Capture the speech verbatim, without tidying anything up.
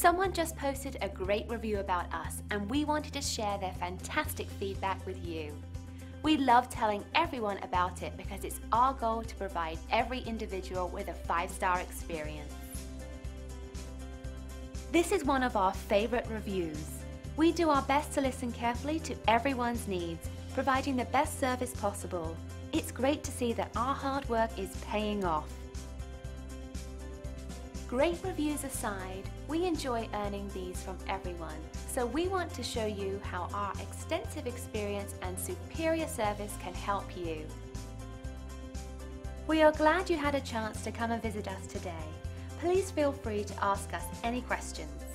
Someone just posted a great review about us, and we wanted to share their fantastic feedback with you. We love telling everyone about it because it's our goal to provide every individual with a five-star experience. This is one of our favorite reviews. We do our best to listen carefully to everyone's needs, providing the best service possible. It's great to see that our hard work is paying off. Great reviews aside, we enjoy earning these from everyone, so we want to show you how our extensive experience and superior service can help you. We are glad you had a chance to come and visit us today. Please feel free to ask us any questions.